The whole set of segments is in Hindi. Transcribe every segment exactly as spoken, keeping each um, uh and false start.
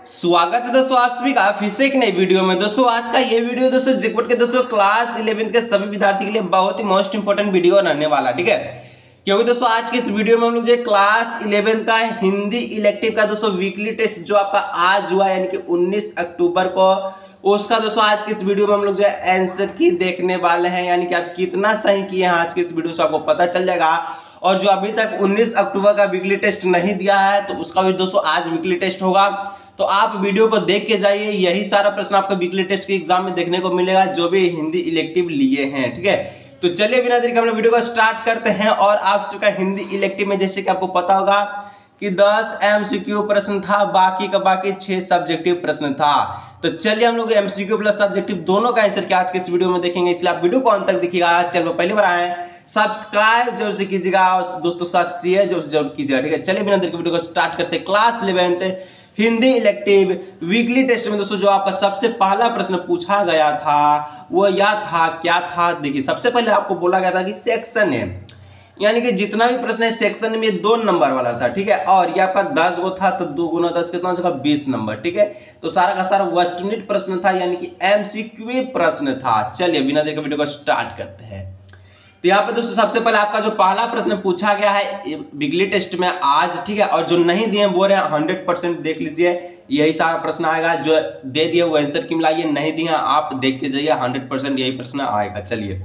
स्वागत है दोस्तों आप सभी का फिर से एक नई वीडियो में। दोस्तों आज का ये वीडियो दोस्तों जेकपॉट के दोस्तों क्लास इलेवेंथ के सभी विद्यार्थी के लिए बहुत ही मोस्ट इंपोर्टेंट वीडियो रहने वाला, ठीक है। क्योंकि दोस्तों आज की इस वीडियो में हम लोग जो क्लास इलेवेंथ का हिंदी इलेक्टिव का दोस्तों वीकली टेस्ट जो आपका आज हुआ यानी कि उन्नीस अक्टूबर को, उसका दोस्तों आज की इस वीडियो में हम लोग जो है आंसर की देखने वाले हैं, यानी कि आप कितना सही किए हैं आज की इस वीडियो से आपको पता चल जाएगा। और जो अभी तक उन्नीस अक्टूबर का वीकली टेस्ट नहीं दिया है तो उसका भी दोस्तों आज वीकली टेस्ट होगा, तो आप वीडियो को देख के जाइए। यही सारा प्रश्न आपका वीकली टेस्ट के एग्जाम में देखने को मिलेगा जो भी हिंदी इलेक्टिव लिए हैं, ठीक है। तो चलिए बिना देरी के हम लोग वीडियो को स्टार्ट करते हैं। और आप सबका हिंदी इलेक्टिव में जैसे कि आपको पता होगा कि दस एमसीक्यू प्रश्न था, बाकी का बाकी छह सब्जेक्टिव प्रश्न था। तो चलिए हम लोग एमसीक्यू प्लस सब्जेक्टिव दोनों का आंसर क्या आज के इस वीडियो में देखेंगे, इसलिए आप वीडियो को अंत तक देखिएगा। चलो पहली बार आए सब्सक्राइब जरूर से कीजिएगा और दोस्तों के साथ शेयर जरूर जरूर कीजिएगा, ठीक है। चलिए बिना देरी के वीडियो को स्टार्ट करते हैं। Class eleventh Hindi elective weekly test में दोस्तों जो आपका सबसे पहला प्रश्न पूछा गया था वो यह था, क्या था, देखिए सबसे पहले आपको बोला गया था कि सेक्शन है, यानी कि जितना भी प्रश्न है सेक्शन में दो नंबर वाला था, ठीक है। और ये आपका दस गो था तो दो गुना दस कितना हो जाएगा बीस नंबर, ठीक है। तो सारा का सारा वेस्टर्निट प्रश्न था यानी कि एमसीक्यू प्रश्न था। चलिए बिना देर के वीडियो को स्टार्ट करते हैं। तो यहाँ पे दोस्तों सबसे पहले आपका जो पहला प्रश्न पूछा गया है वीकली टेस्ट में आज, ठीक है। और जो नहीं दिए बोल रहे हैं हंड्रेड परसेंट देख लीजिए, यही सारा प्रश्न आएगा। जो दे दिए वो आंसर की मिलाइए, नहीं दिए आप देख के जाइए, हंड्रेड परसेंट यही प्रश्न आएगा। चलिए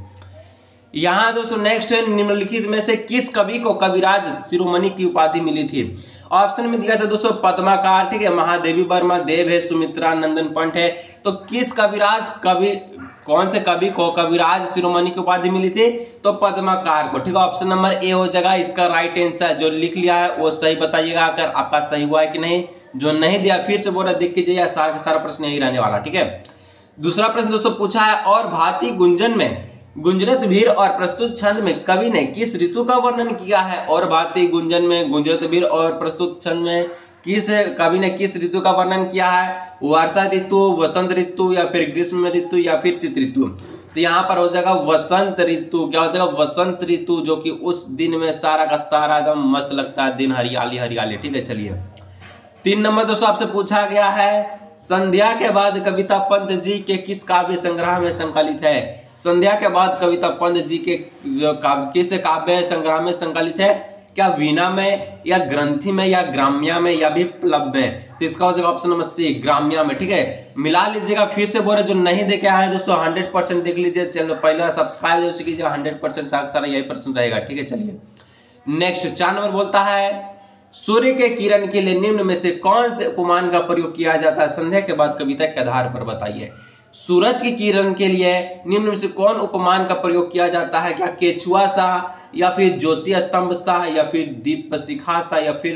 यहाँ दोस्तों नेक्स्ट निम्नलिखित में से किस कवि को कविराज शिरोमणि की उपाधि मिली थी। ऑप्शन में दिया था दोस्तों पद्माकार, ठीक है, महादेवी वर्मा, देव है, सुमित्रा नंदन पंत है। तो किस कविराज कवि कौन से कवि को कविराज शिरोमणि की उपाधि मिली थी, तो पद्माकार को, ठीक है। ऑप्शन नंबर ए हो जाएगा इसका राइट आंसर। जो लिख लिया है वो सही बताइएगा अगर आपका सही हुआ है कि नहीं। जो नहीं दिया फिर से बोला देख के जाइए, सारा सारा प्रश्न यही रहने वाला, ठीक है। दूसरा प्रश्न दोस्तों पूछा है और भांति गुंजन में गुंजरत भीर और प्रस्तुत छंद में कवि ने किस ऋतु का वर्णन किया है। और भांति गुंजन में गुंजरत भीर और प्रस्तुत छंद में किस कवि ने किस ऋतु का वर्णन किया है, वर्षा ऋतु, वसंत ऋतु या फिर ग्रीष्म ऋतु या फिर शीत ऋतु। तो यहाँ पर हो जाएगा वसंत ऋतु। क्या हो जाएगा वसंत ऋतु, जो कि उस दिन में सारा का सारा एकदम मस्त लगता है, दिन हरियाली हरियाली, ठीक है। चलिए तीन नंबर दोस्तों आपसे पूछा गया है संध्या के बाद कविता पंत जी के किस काव्य संग्रह में संकलित है। संध्या के बाद कविता पंत जी के जो काव्य किस काव्य संग्रह में संकलित है, क्या वीणा में या ग्रंथि में या ग्राम्या में या भी प्लब में। तो इसका हो जाएगा ऑप्शन नंबर सी ग्राम्या में, ठीक है। मिला लीजिएगा फिर से बोले जो नहीं देखे आए दोस्तों हंड्रेड परसेंट देख लीजिए। चलो पहले सब्सक्राइब जैसे कीजिए, हंड्रेड परसेंट सारा यही प्रश्न रहेगा, ठीक है। चलिए नेक्स्ट चार नंबर बोलता है सूर्य के किरण के लिए निम्न में से कौन से उपमान का प्रयोग किया जाता है, संध्या के बाद कविता के आधार पर बताइए। सूरज की किरण के लिए निम्न में से कौन उपमान का प्रयोग किया जाता है, क्या केचुआ सा या फिर ज्योति स्तंभ सा या फिर दीप शिखा सा या फिर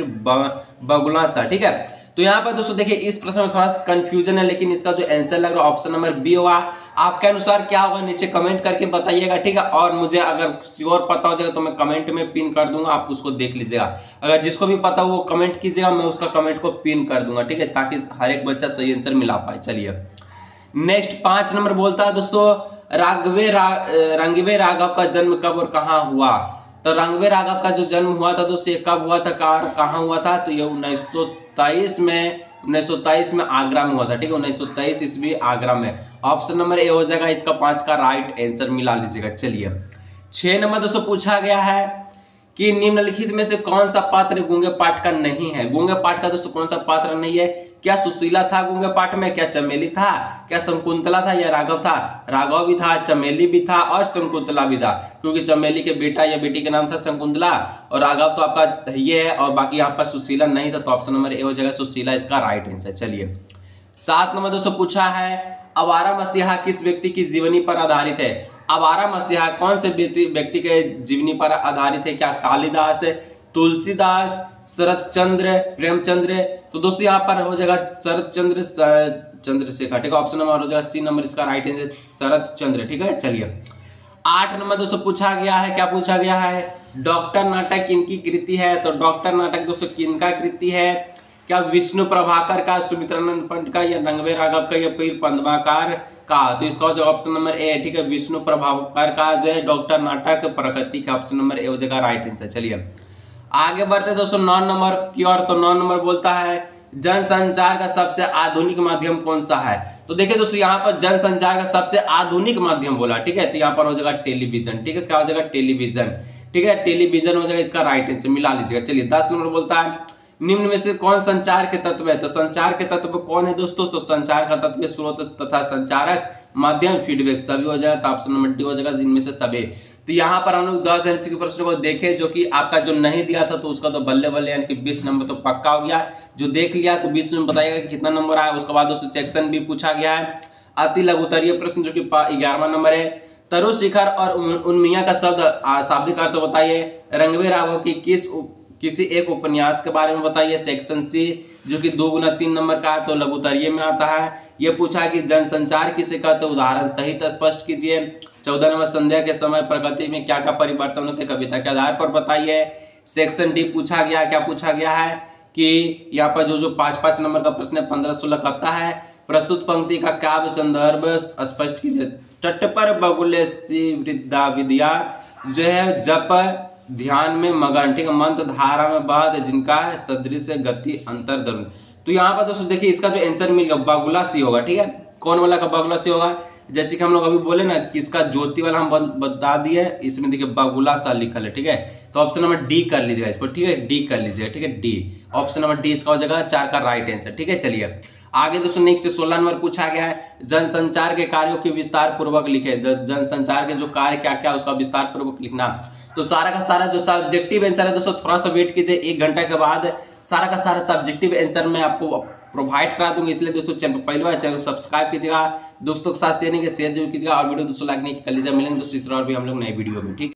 बगुला सा, ठीक है। तो यहाँ पर दोस्तों देखिए इस प्रश्न में थोड़ा सा कंफ्यूजन है, लेकिन इसका जो आंसर लग रहा है ऑप्शन नंबर बी होगा। आपके अनुसार क्या होगा नीचे कमेंट करके बताइएगा, ठीक है। और मुझे अगर श्योर पता हो जाएगा तो मैं कमेंट में पिन कर दूंगा, आप उसको देख लीजिएगा। अगर जिसको भी पता हो वो कमेंट कीजिएगा, मैं उसका कमेंट को पिन कर दूंगा, ठीक है, ताकि हर एक बच्चा सही आंसर मिला पाए। चलिए नेक्स्ट पांच नंबर बोलता है दोस्तों राघवे रा, रंगवे राघव का जन्म कब और कहाँ हुआ। तो रंगवे राघव का जो जन्म हुआ था दोस्तों ये कब हुआ था, कहाँ हुआ था, तो ये उन्नीस सौ तेईस में उन्नीस सौ तेईस में आगरा में हुआ था, ठीक है। उन्नीस सौ तेईस ईस्वी आगरा में। ऑप्शन नंबर ए हो जाएगा इसका पांच का राइट आंसर, मिला लीजिएगा। चलिए छह नंबर दोस्तों पूछा गया है कि निम्नलिखित में से कौन सा पात्र गूंगे पाठ का नहीं है। गूंगे पाठ का दोस्तों कौन सा पात्र नहीं है, क्या सुशीला था गूंगे पाठ में, क्या चमेली था, क्या शकुंतला था या राघव था। राघव भी था, चमेली भी था और शकुंतला भी था, क्योंकि चमेली के बेटा या बेटी का नाम था शकुंतला और राघव तो आपका ये है और बाकी यहाँ पर सुशीला नहीं था। तो ऑप्शन नंबर ए हो जाएगा सुशीला इसका राइट आंसर। चलिए सात नंबर दोस्तों पूछा है आवारा मसीहा किस व्यक्ति की जीवनी पर आधारित है। आवारा मसीहा कौन से व्यक्ति के जीवनी पर आधारित है, क्या कालिदास, तुलसीदास, शरत चंद्र, प्रेमचंद्र। तो दोस्तों यहाँ पर हो जाएगा शरत चंद्र चंद्रशेखर, ठीक है। ऑप्शन नंबर हो जाएगा सी नंबर इसका राइट आंसर शरत चंद्र, ठीक है। चलिए आठ नंबर दोस्तों पूछा गया है, क्या पूछा गया है डॉक्टर नाटक किनकी कृति है। तो डॉक्टर नाटक दोस्तों किनका कृति है, क्या विष्णु प्रभाकर का, सुमित्रानंद पंत का या रंगवे राघव का या फिर पद्माकार का। तो इसका जो ऑप्शन नंबर ए, ठीक है, विष्णु प्रभाकर का जो है डॉक्टर नाटक प्रकृति का ऑप्शन नंबर ए हो जाएगा राइट आंसर। चलिए आगे बढ़ते दोस्तों नौ नंबर की ओर। तो नौ नंबर बोलता है जनसंचार का सबसे आधुनिक माध्यम कौन सा है? तो देखिए दोस्तों यहाँ पर जनसंचार का सबसे आधुनिक माध्यम बोला, ठीक है, तो यहाँ पर हो जाएगा टेलीविजन, ठीक है, क्या हो जाएगा? टेलीविजन, ठीक है, टेलीविजन हो जाएगा इसका राइट आंसर, मिला लीजिएगा। चलिए दस नंबर बोलता है निम्न में से कौन संचार के तत्व है? तो संचार के तत्व कौन है दोस्तों? तो संचार का तत्व स्रोत तथा संचारक माध्यम फीडबैक सभी हो जाएगा, तो ऑप्शन नंबर डी हो जाएगा इनमें से सभी। तो यहाँ पर हम लोग दस एमसीक्यू प्रश्न को देखे जो कि आपका जो नहीं दिया था तो उसका तो बल्ले बल्ले यानी कि बीस नंबर तो पक्का हो गया। जो देख लिया तो बीस में बताइएगा कि कितना नंबर आया। उसके बाद दोस्तों सेक्शन भी पूछा गया है, अति लघुतरीय प्रश्न जो कि ग्यारहवां नंबर है। तरु शिखर और उन्मिया का शब्द शाब्दिक अर्थ बताइए। रंगवे राघव की किस किसी एक उपन्यास के बारे में बताइए। सेक्शन सी जो कि दो गुना तीन नंबर का है तो लघुतरीय में आता है। यह पूछा कि जनसंचार किसे कहते हैं, उदाहरण सहित स्पष्ट कीजिए। चौदह नंबर संध्या के समय प्रकृति में क्या क्या परिवर्तन होते कविता के आधार पर बताइए। सेक्शन डी पूछा गया, क्या पूछा गया है कि यहाँ पर जो जो पांच पांच नंबर का प्रश्न है पंद्रह सोलह करता है। प्रस्तुत पंक्ति का काव्य संदर्भ स्पष्ट कीजिए। तट पर बगुले सी वृद्धा विद्या जो है जप ध्यान में मगन, ठीक है, मंत्र धारा में बहत जिनका है सदृश गति अंतर धर्म। तो यहाँ पर दोस्तों देखिए इसका जो आंसर मिल गया बगुला सी होगा, ठीक है, कौन वाला का बगुला सी होगा? जैसे कि हम लोग अभी बोले ना कि इसका ज्योति वाला हम बता दिए, इसमें देखिए बगुला सा लिखल है, ठीक है, तो ऑप्शन नंबर डी कर लीजिएगा इसको, ठीक है, डी कर लीजिएगा, ठीक है, डी ऑप्शन नंबर डी इसका हो जाएगा चार का राइट आंसर, ठीक है। चलिए आगे दोस्तों नेक्स्ट सोलह नंबर पूछा गया है जनसंचार के कार्यों की विस्तार पूर्वक लिखे। जनसंचार के जो कार्य क्या क्या उसका विस्तार पूर्वक लिखना। तो सारा का सारा जो सब्जेक्टिव आंसर है दोस्तों थोड़ा सा वेट कीजिए, एक घंटा के बाद सारा का सारा सब्जेक्टिव आंसर मैं आपको प्रोवाइड करा दूंगी। इसलिए दोस्तों चैनल पहली बार चैनल को सब्सक्राइब कीजिएगा, दोस्तों के साथ शेयर नहीं शेयर जरूर कीजिएगा और वीडियो दोस्तों लाइक नहीं कर लीजिएगा। मिलेंगे दोस्तों इस तरह और भी हम लोग नए वीडियो में, ठीक।